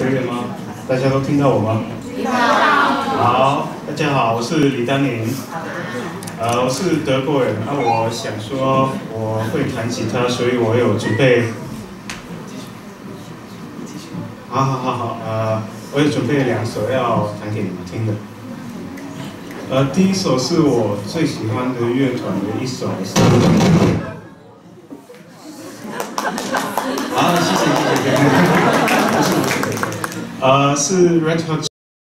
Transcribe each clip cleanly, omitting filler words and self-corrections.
可以了吗？大家都听到我吗？听到。好，大家好，我是李丹宁。我是德国人。我想说我会弹吉他，所以我有准备。好，我有准备2首要弹给你们听的。第一首是我最喜欢的乐团的一首。好，谢谢。是 Red Hot。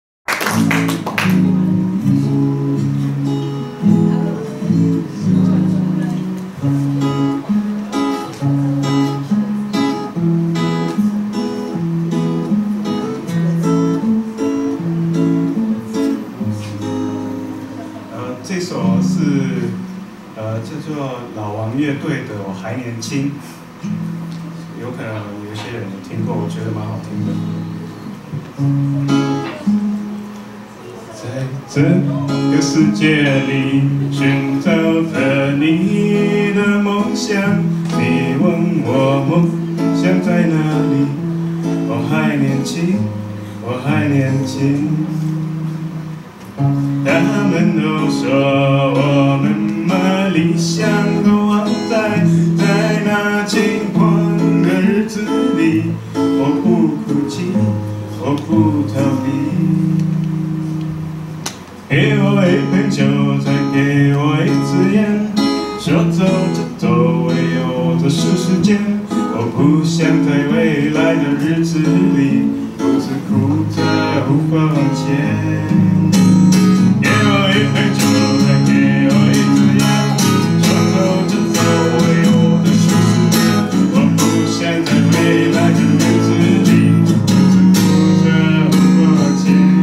这首是叫做老王乐队的《我还年轻》，有可能有些人有听过，我觉得蛮好听的。在这个世界里寻找着你的梦想，你问我梦想在哪里？我还年轻，我还年轻。他们都说我们把理想都忘在那轻狂的日子里。我不哭泣，我不逃避。给我一杯酒，再给我一支烟，说走就走，唯有这是时间。我不想在未来的日子里独自哭着无法往前。给我一杯酒，再给我一支烟，说走就走，唯有的是时间。我不想在未来的日子里独自哭着无法往前。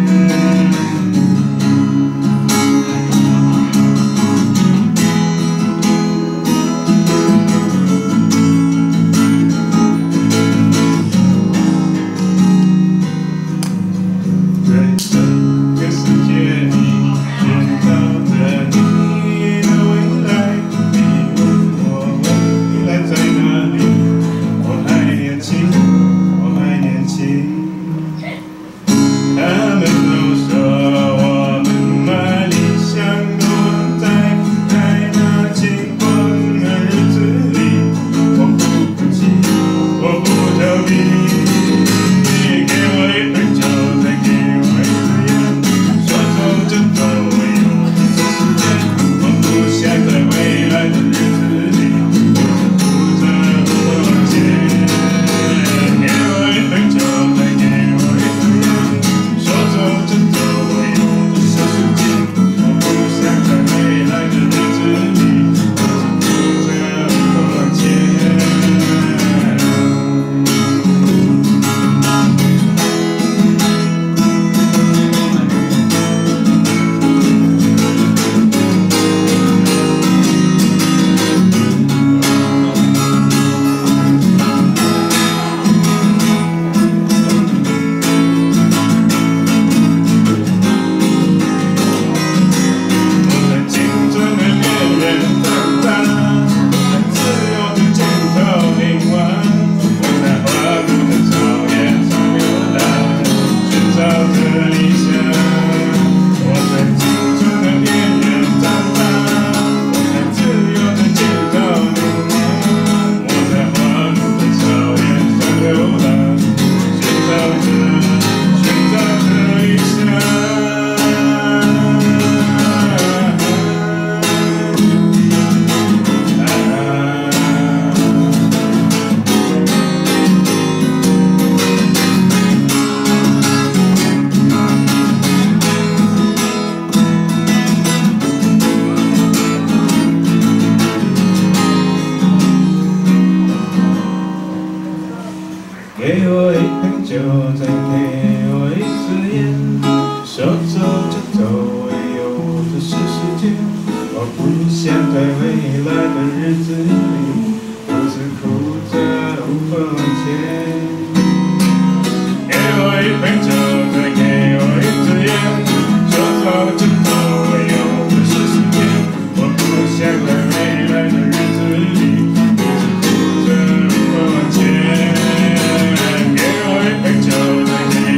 给我一杯酒，再给我一支烟，说走就走，唯有的是时间。我不想在未来的日子里独自哭着无法往前。给我一杯酒，再给我一支烟，说走就走，唯有的是时间。我不想在未来的日子里独自哭着无法往前。给我一杯酒，再给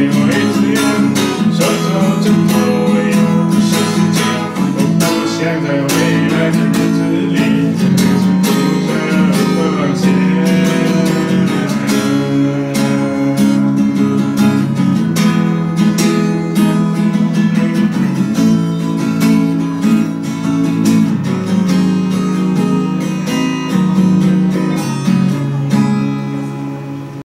想在。